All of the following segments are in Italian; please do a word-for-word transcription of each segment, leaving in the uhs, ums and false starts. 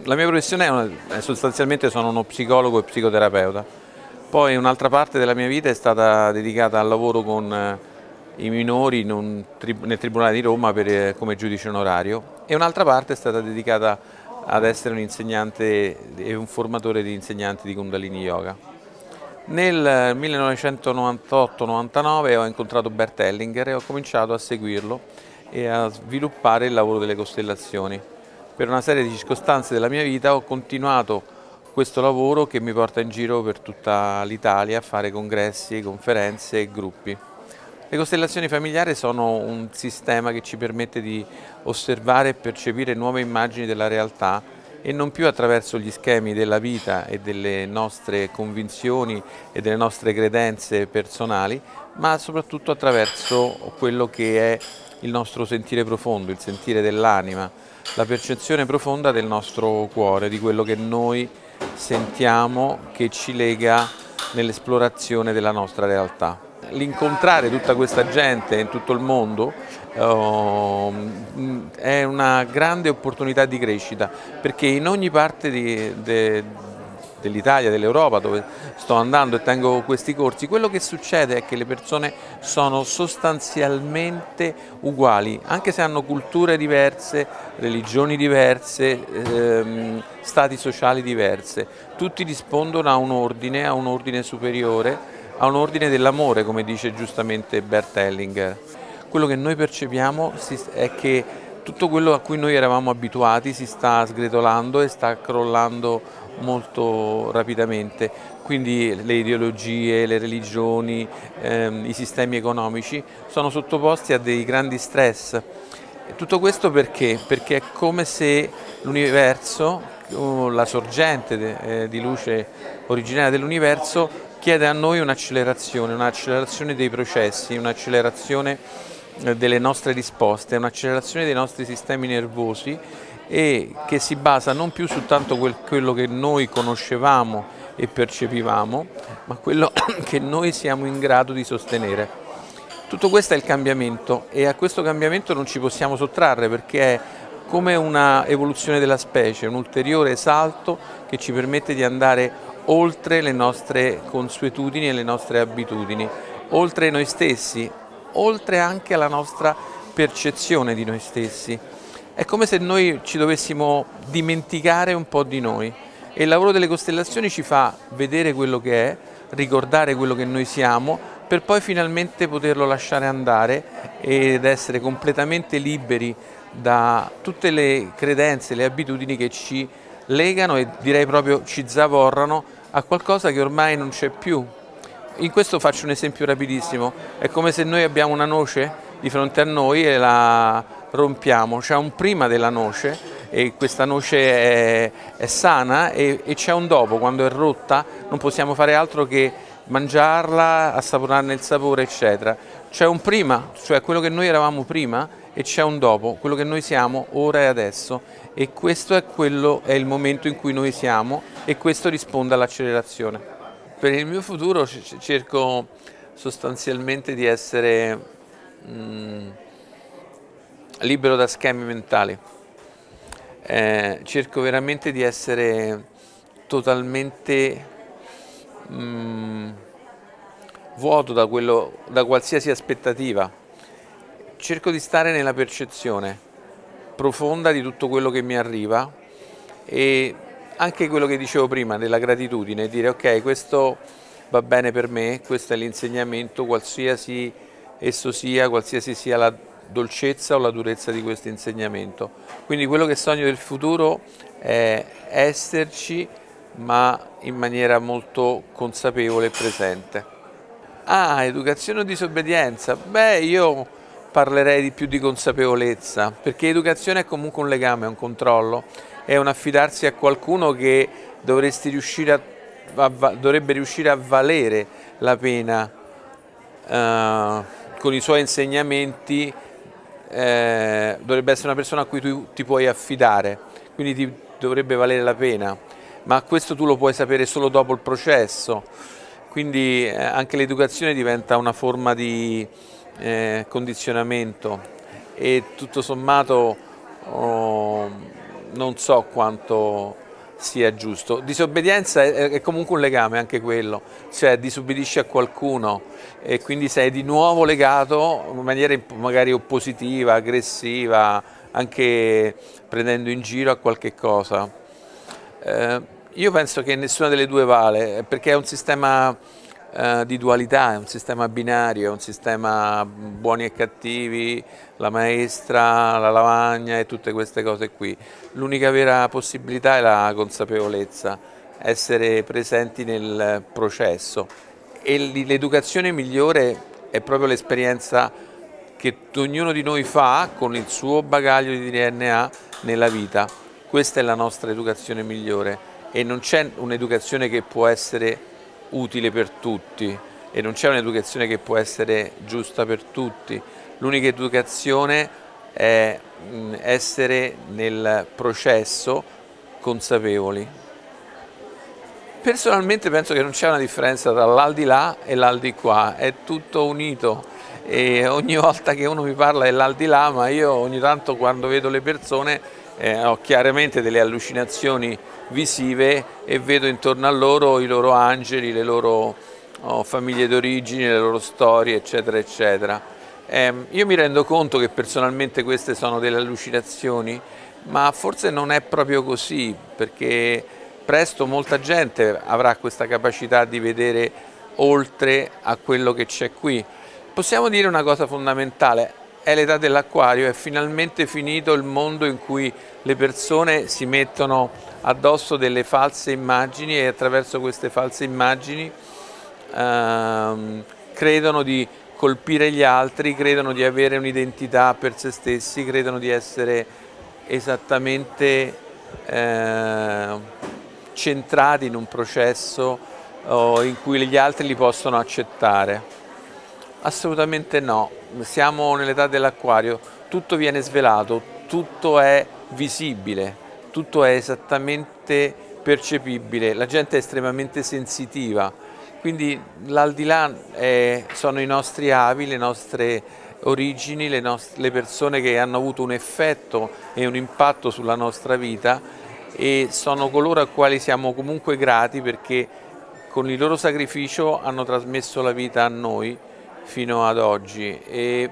La mia professione è, una, è sostanzialmente sono uno psicologo e psicoterapeuta. Poi un'altra parte della mia vita è stata dedicata al lavoro con eh, i minori in un, nel Tribunale di Roma per, eh, come giudice onorario, e un'altra parte è stata dedicata ad essere un insegnante e un formatore di insegnanti di Kundalini Yoga. Nel millenovecentonovantotto novantanove ho incontrato Bert Hellinger e ho cominciato a seguirlo e a sviluppare il lavoro delle costellazioni. Per una serie di circostanze della mia vita ho continuato questo lavoro che mi porta in giro per tutta l'Italia a fare congressi, conferenze e gruppi. Le costellazioni familiari sono un sistema che ci permette di osservare e percepire nuove immagini della realtà, e non più attraverso gli schemi della vita e delle nostre convinzioni e delle nostre credenze personali, ma soprattutto attraverso quello che è il nostro sentire profondo, il sentire dell'anima, la percezione profonda del nostro cuore, di quello che noi sentiamo che ci lega nell'esplorazione della nostra realtà. L'incontrare tutta questa gente in tutto il mondo uh, è una grande opportunità di crescita, perché in ogni parte di, de, dell'Italia, dell'Europa, dove sto andando e tengo questi corsi, quello che succede è che le persone sono sostanzialmente uguali, anche se hanno culture diverse, religioni diverse, ehm, stati sociali diverse. Tutti rispondono a un ordine, a un ordine superiore, a un ordine dell'amore, come dice giustamente Bert Hellinger. Quello che noi percepiamo è che tutto quello a cui noi eravamo abituati si sta sgretolando e sta crollando molto rapidamente, quindi le ideologie, le religioni, ehm, i sistemi economici sono sottoposti a dei grandi stress. Tutto questo perché? Perché è come se l'universo, la sorgente de, eh, di luce originaria dell'universo, chiede a noi un'accelerazione, un'accelerazione dei processi, un'accelerazione delle nostre risposte, un'accelerazione dei nostri sistemi nervosi, e che si basa non più su tanto quel, quello che noi conoscevamo e percepivamo, ma quello che noi siamo in grado di sostenere. Tutto questo è il cambiamento, e a questo cambiamento non ci possiamo sottrarre, perché è come una evoluzione della specie, un ulteriore salto che ci permette di andare oltre le nostre consuetudini e le nostre abitudini, oltre noi stessi, oltre anche alla nostra percezione di noi stessi. È come se noi ci dovessimo dimenticare un po' di noi, e il lavoro delle costellazioni ci fa vedere quello che è, ricordare quello che noi siamo, per poi finalmente poterlo lasciare andare ed essere completamente liberi da tutte le credenze, le abitudini che ci legano e direi proprio ci zavorrano a qualcosa che ormai non c'è più. In questo faccio un esempio rapidissimo: è come se noi abbiamo una noce di fronte a noi e la rompiamo, c'è un prima della noce e questa noce è, è sana, e, e c'è un dopo. Quando è rotta non possiamo fare altro che mangiarla, assaporarne il sapore, eccetera. C'è un prima, cioè quello che noi eravamo prima, e c'è un dopo, quello che noi siamo ora e adesso, e questo è, quello, è il momento in cui noi siamo, e questo risponde all'accelerazione. Per il mio futuro cerco sostanzialmente di essere mh, libero da schemi mentali, eh, cerco veramente di essere totalmente mh, vuoto da, quello, da qualsiasi aspettativa. Cerco di stare nella percezione profonda di tutto quello che mi arriva, e anche quello che dicevo prima della gratitudine, dire ok, questo va bene per me, questo è l'insegnamento, qualsiasi esso sia, qualsiasi sia la dolcezza o la durezza di questo insegnamento. Quindi quello che sogno del futuro è esserci, ma in maniera molto consapevole e presente. Ah, educazione o disobbedienza? Beh, io parlerei di più di consapevolezza, perché educazione è comunque un legame, un controllo, è un affidarsi a qualcuno che dovresti riuscire a, a, dovrebbe riuscire a valere la pena eh, con i suoi insegnamenti, eh, dovrebbe essere una persona a cui tu ti puoi affidare, quindi ti dovrebbe valere la pena, ma questo tu lo puoi sapere solo dopo il processo, quindi eh, anche l'educazione diventa una forma di eh, condizionamento, e tutto sommato oh, non so quanto sia giusto. Disobbedienza è, è comunque un legame anche quello, cioè disobbedisci a qualcuno e quindi sei di nuovo legato in maniera magari oppositiva, aggressiva, anche prendendo in giro a qualche cosa. Eh, io penso che nessuna delle due vale, perché è un sistema eh, di dualità, è un sistema binario, è un sistema buoni e cattivi, la maestra, la lavagna e tutte queste cose qui. L'unica vera possibilità è la consapevolezza, essere presenti nel processo e l'educazione migliore è proprio l'esperienza che ognuno di noi fa con il suo bagaglio di D N A nella vita. Questa è la nostra educazione migliore e non c'è un'educazione che può essere utile per tutti e non c'è un'educazione che può essere giusta per tutti. L'unica educazione è essere nel processo consapevoli. Personalmente penso che non c'è una differenza tra l'aldilà e l'aldilà, è tutto unito e ogni volta che uno mi parla è l'aldilà, ma io ogni tanto quando vedo le persone eh, ho chiaramente delle allucinazioni visive e vedo intorno a loro i loro angeli, le loro oh, famiglie d'origine, le loro storie, eccetera, eccetera. Eh, io mi rendo conto che personalmente queste sono delle allucinazioni, ma forse non è proprio così, perché presto molta gente avrà questa capacità di vedere oltre a quello che c'è qui. Possiamo dire una cosa fondamentale, è l'età dell'acquario, è finalmente finito il mondo in cui le persone si mettono addosso delle false immagini e attraverso queste false immagini ehm, credono di colpire gli altri, credono di avere un'identità per se stessi, credono di essere esattamente eh, centrati in un processo oh, in cui gli altri li possono accettare. Assolutamente no, siamo nell'età dell'acquario, tutto viene svelato, tutto è visibile, tutto è esattamente percepibile, la gente è estremamente sensitiva, quindi l'aldilà sono i nostri avi, le nostre origini, le, nostre, le persone che hanno avuto un effetto e un impatto sulla nostra vita e sono coloro a quali siamo comunque grati perché con il loro sacrificio hanno trasmesso la vita a noi fino ad oggi e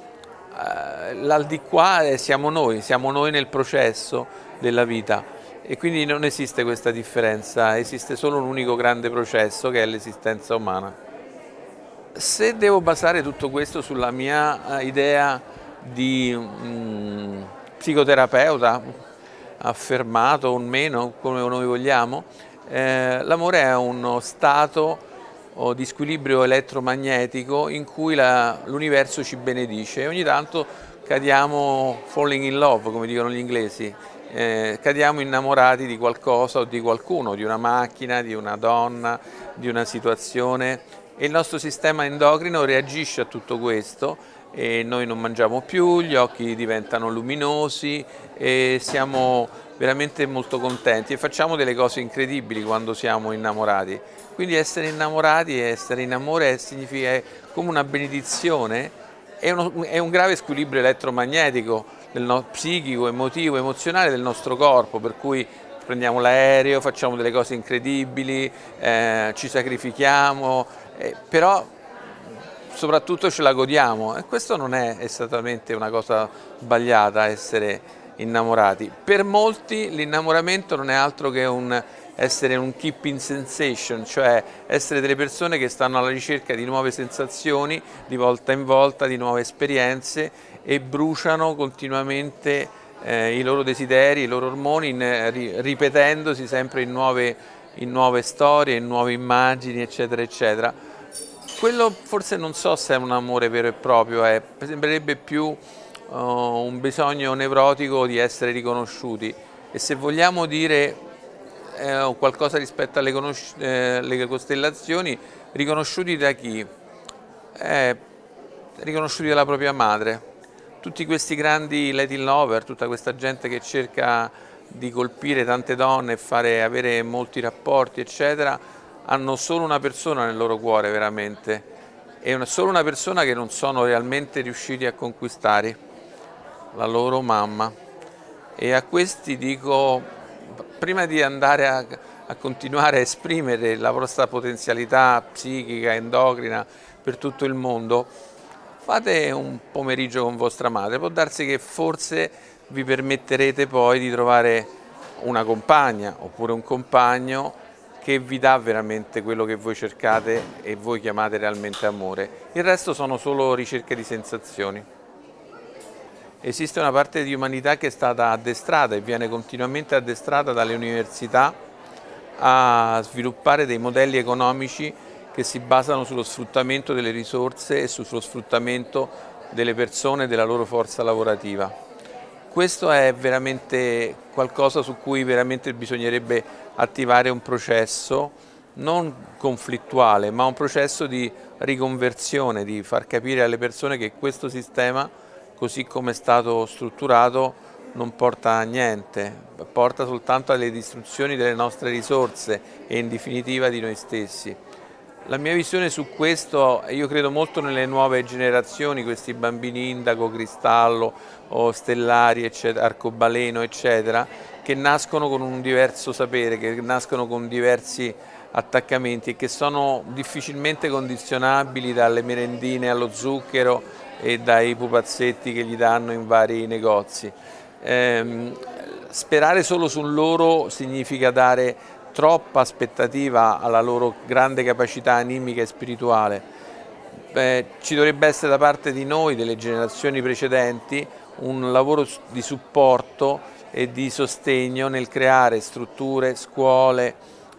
uh, l'aldilà siamo noi, siamo noi nel processo della vita e quindi non esiste questa differenza, esiste solo un unico grande processo che è l'esistenza umana. Se devo basare tutto questo sulla mia idea di um, psicoterapeuta, affermato o meno, come noi vogliamo, eh, l'amore è uno stato o di squilibrio elettromagnetico in cui l'universo ci benedice e ogni tanto cadiamo falling in love, come dicono gli inglesi, eh, cadiamo innamorati di qualcosa o di qualcuno, di una macchina, di una donna, di una situazione e il nostro sistema endocrino reagisce a tutto questo e noi non mangiamo più, gli occhi diventano luminosi e siamo veramente molto contenti e facciamo delle cose incredibili quando siamo innamorati. Quindi essere innamorati e essere in amore significa è come una benedizione, è, uno, è un grave squilibrio elettromagnetico, del no, psichico, emotivo, emozionale del nostro corpo, per cui prendiamo l'aereo, facciamo delle cose incredibili, eh, ci sacrifichiamo, eh, però soprattutto ce la godiamo e questo non è esattamente una cosa sbagliata, essere innamorati. Per molti l'innamoramento non è altro che un essere un keeping sensation, cioè essere delle persone che stanno alla ricerca di nuove sensazioni, di volta in volta, di nuove esperienze e bruciano continuamente eh, i loro desideri, i loro ormoni, in, ri, ripetendosi sempre in nuove, in nuove storie, in nuove immagini, eccetera, eccetera. Quello forse non so se è un amore vero e proprio, è, sembrerebbe più uh, un bisogno nevrotico di essere riconosciuti e se vogliamo dire Eh, qualcosa rispetto alle eh, costellazioni, riconosciuti da chi? Eh, riconosciuti dalla propria madre. Tutti questi grandi Latin lover, tutta questa gente che cerca di colpire tante donne e fare, avere molti rapporti, eccetera, hanno solo una persona nel loro cuore veramente, e una, solo una persona che non sono realmente riusciti a conquistare, la loro mamma. e a questi dico, prima di andare a, a continuare a esprimere la vostra potenzialità psichica, endocrina per tutto il mondo, fate un pomeriggio con vostra madre, può darsi che forse vi permetterete poi di trovare una compagna oppure un compagno che vi dà veramente quello che voi cercate e voi chiamate realmente amore. Il resto sono solo ricerche di sensazioni. Esiste una parte di umanità che è stata addestrata e viene continuamente addestrata dalle università a sviluppare dei modelli economici che si basano sullo sfruttamento delle risorse e sullo sfruttamento delle persone e della loro forza lavorativa. Questo è veramente qualcosa su cui veramente bisognerebbe attivare un processo non conflittuale, ma un processo di riconversione, di far capire alle persone che questo sistema, così come è stato strutturato, non porta a niente, porta soltanto alle distruzioni delle nostre risorse e in definitiva di noi stessi. La mia visione su questo, io credo molto nelle nuove generazioni, questi bambini Indaco, Cristallo o Stellari, eccetera, Arcobaleno, eccetera, che nascono con un diverso sapere, che nascono con diversi attaccamenti e che sono difficilmente condizionabili dalle merendine allo zucchero e dai pupazzetti che gli danno in vari negozi. Ehm, sperare solo su loro significa dare troppa aspettativa alla loro grande capacità animica e spirituale. Beh, ci dovrebbe essere da parte di noi, delle generazioni precedenti, un lavoro di supporto e di sostegno nel creare strutture, scuole,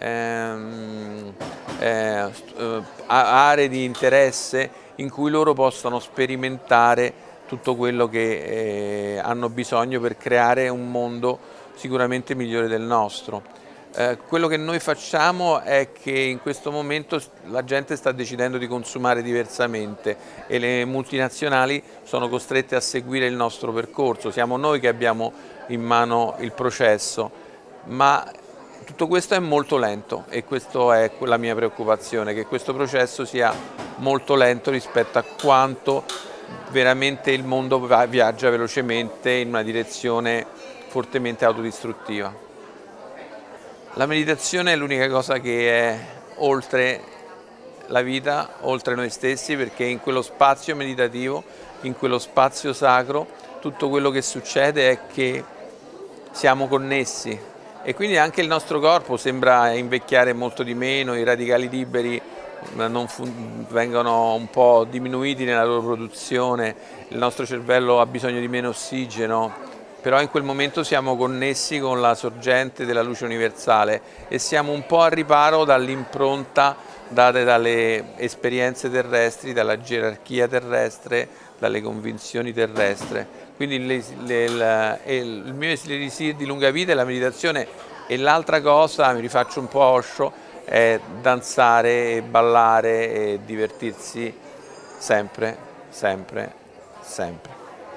ehm, eh, aree di interesse in cui loro possano sperimentare tutto quello che eh, hanno bisogno per creare un mondo sicuramente migliore del nostro. Eh, quello che noi facciamo è che in questo momento la gente sta decidendo di consumare diversamente e le multinazionali sono costrette a seguire il nostro percorso. Siamo noi che abbiamo in mano il processo, ma tutto questo è molto lento e questa è la mia preoccupazione, che questo processo sia molto lento rispetto a quanto veramente il mondo viaggia velocemente in una direzione fortemente autodistruttiva. La meditazione è l'unica cosa che è oltre la vita, oltre noi stessi, perché in quello spazio meditativo, in quello spazio sacro, tutto quello che succede è che siamo connessi e quindi anche il nostro corpo sembra invecchiare molto di meno, i radicali liberi non vengono un po' diminuiti nella loro produzione, il nostro cervello ha bisogno di meno ossigeno, però in quel momento siamo connessi con la sorgente della luce universale e siamo un po' al riparo dall'impronta date dalle esperienze terrestri, dalla gerarchia terrestre, dalle convinzioni terrestri. Quindi le, le, le, il mio elisir di lunga vita è la meditazione e l'altra cosa, mi rifaccio un po' Osho, è danzare, ballare e divertirsi sempre, sempre, sempre.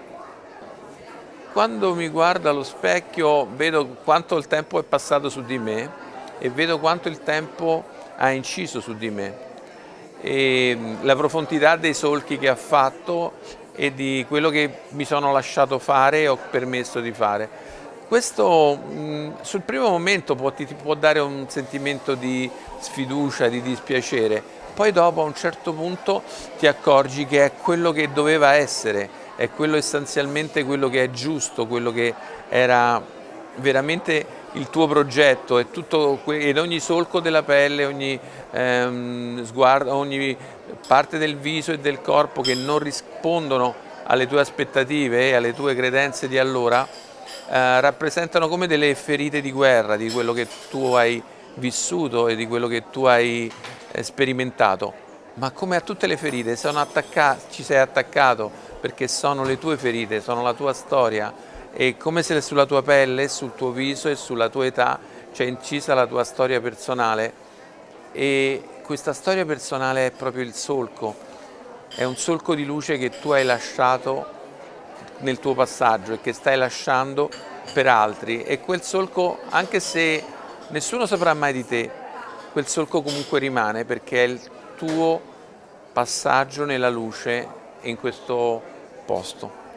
Quando mi guardo allo specchio vedo quanto il tempo è passato su di me e vedo quanto il tempo ha inciso su di me e la profondità dei solchi che ha fatto e di quello che mi sono lasciato fare e ho permesso di fare. Questo mh, sul primo momento può, ti, ti può dare un sentimento di sfiducia, di dispiacere, poi dopo a un certo punto ti accorgi che è quello che doveva essere, è quello essenzialmente quello che è giusto, quello che era veramente il tuo progetto, è tutto, ed ogni solco della pelle, ogni ehm, sguardo, ogni parte del viso e del corpo che non rispondono alle tue aspettative e alle tue credenze di allora, Eh, rappresentano come delle ferite di guerra di quello che tu hai vissuto e di quello che tu hai eh, sperimentato, ma come a tutte le ferite sono ci sei attaccato perché sono le tue ferite, sono la tua storia e come se sulla tua pelle, sul tuo viso e sulla tua età c'è incisa la tua storia personale e questa storia personale è proprio il solco, è un solco di luce che tu hai lasciato nel tuo passaggio e che stai lasciando per altri e quel solco, anche se nessuno saprà mai di te, quel solco comunque rimane perché è il tuo passaggio nella luce in questo posto.